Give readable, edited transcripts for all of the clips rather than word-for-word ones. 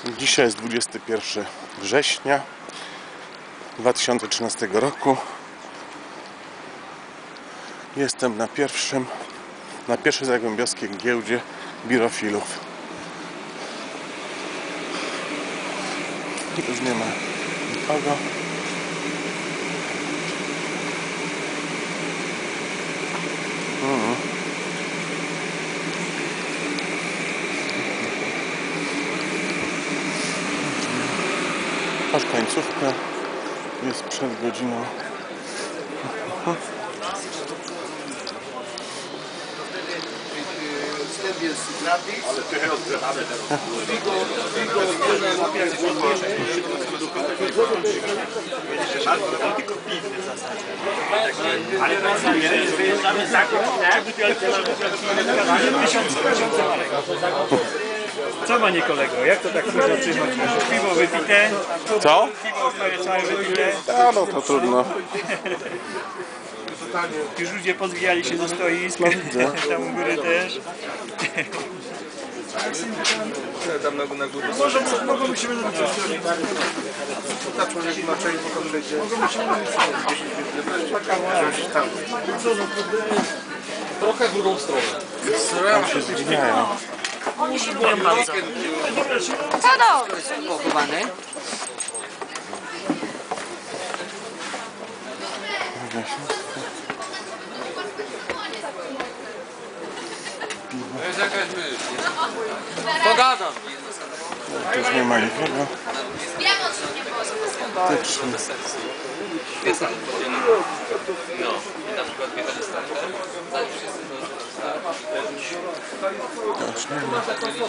Dzisiaj jest 21 września 2013 roku. Jestem na pierwszej zagłębiowskiej giełdzie birofilów. Już nie ma nikogo. Aż końcówka jest przed godziną. Ale wyjeżdżamy za godzinę. Co panie kolego, jak to tak późno przychodzi? Piwo wypite? Co? Piwo całe wypite? A no to trudno. Już ludzie pozwijali się do stoisk, tam u góry też. Mogą musimy na to człowiek ma część, potem przejdzie. Trochę w drugą stronę. Tam się zdziwiają. Co dobrze, pochowany. To jest jakaś myśl. Pogadam. Też nie ma nikogo. Faktycznie. No, i na przykład bierzemy starter, zanim wszyscy Też nie ma.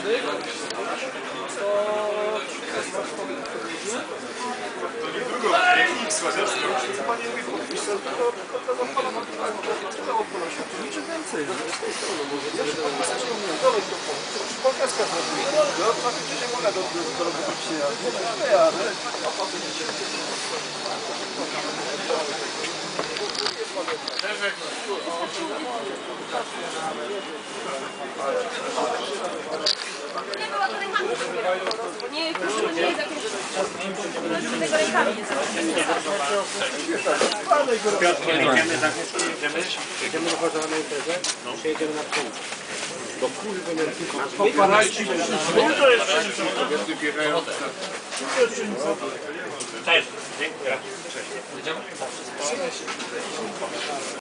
Nie, proszę, nie tego rękami nie Jedziemy do Chorzona na imprezę, jedziemy na przód. Do kurwy na Poparajcie. Cześć, dziękuję.